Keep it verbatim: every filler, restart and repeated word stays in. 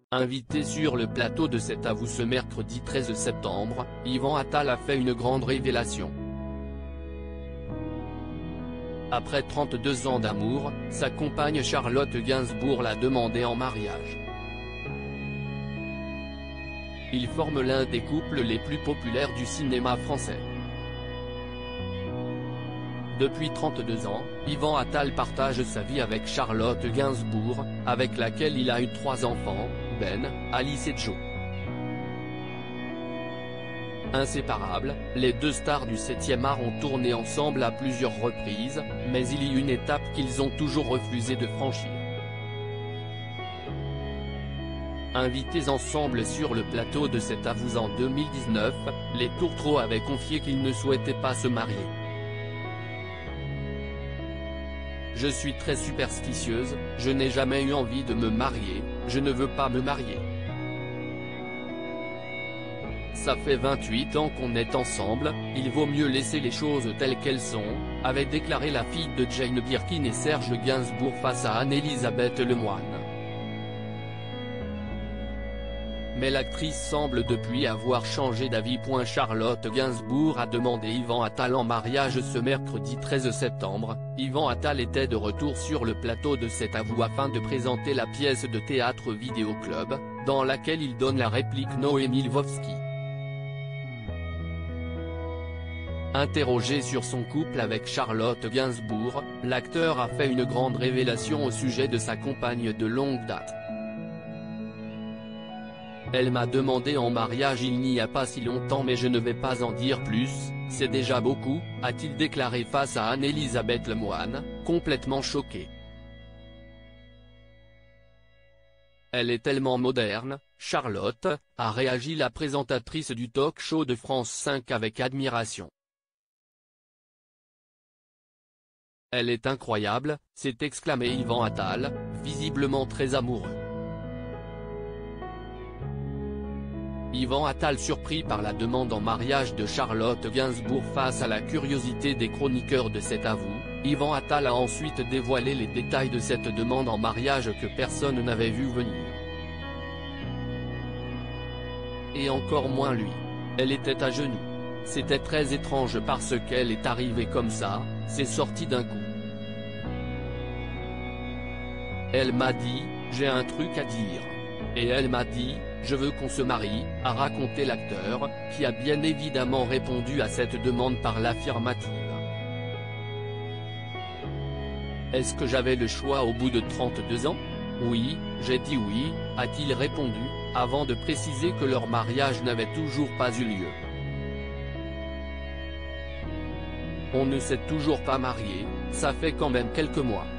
Invité sur le plateau de C'est à vous ce mercredi treize septembre, Yvan Attal a fait une grande révélation. Après trente-deux ans d'amour, sa compagne Charlotte Gainsbourg l'a demandé en mariage. Ils forment l'un des couples les plus populaires du cinéma français. Depuis trente-deux ans, Yvan Attal partage sa vie avec Charlotte Gainsbourg, avec laquelle il a eu trois enfants, Ben, Alice et Joe. Inséparables, les deux stars du septième art ont tourné ensemble à plusieurs reprises, mais il y a une étape qu'ils ont toujours refusé de franchir. Invités ensemble sur le plateau de C'est à vous en deux mille dix-neuf, les Tourtereaux avaient confié qu'ils ne souhaitaient pas se marier. Je suis très superstitieuse, je n'ai jamais eu envie de me marier, je ne veux pas me marier. Ça fait vingt-huit ans qu'on est ensemble, il vaut mieux laisser les choses telles qu'elles sont, avait déclaré la fille de Jane Birkin et Serge Gainsbourg face à Anne-Elisabeth Lemoine. Mais l'actrice semble depuis avoir changé d'avis. Charlotte Gainsbourg a demandé Yvan Attal en mariage ce mercredi treize septembre, Yvan Attal était de retour sur le plateau de C'est à vous afin de présenter la pièce de théâtre Vidéo Club, dans laquelle il donne la réplique Noémie Lvovsky. Interrogé sur son couple avec Charlotte Gainsbourg, l'acteur a fait une grande révélation au sujet de sa compagne de longue date. Elle m'a demandé en mariage il n'y a pas si longtemps mais je ne vais pas en dire plus, c'est déjà beaucoup, a-t-il déclaré face à Anne-Elisabeth Lemoine, complètement choquée. Elle est tellement moderne, Charlotte, a réagi la présentatrice du talk-show de France cinq avec admiration. Elle est incroyable, s'est exclamé Yvan Attal, visiblement très amoureux. Yvan Attal surpris par la demande en mariage de Charlotte Gainsbourg face à la curiosité des chroniqueurs de C'est à vous, Yvan Attal a ensuite dévoilé les détails de cette demande en mariage que personne n'avait vu venir. Et encore moins lui. Elle était à genoux. C'était très étrange parce qu'elle est arrivée comme ça, c'est sorti d'un coup. Elle m'a dit, j'ai un truc à dire. Et elle m'a dit, je veux qu'on se marie, a raconté l'acteur, qui a bien évidemment répondu à cette demande par l'affirmative. Est-ce que j'avais le choix au bout de trente-deux ans? Oui, j'ai dit oui, a-t-il répondu, avant de préciser que leur mariage n'avait toujours pas eu lieu. On ne s'est toujours pas marié, ça fait quand même quelques mois.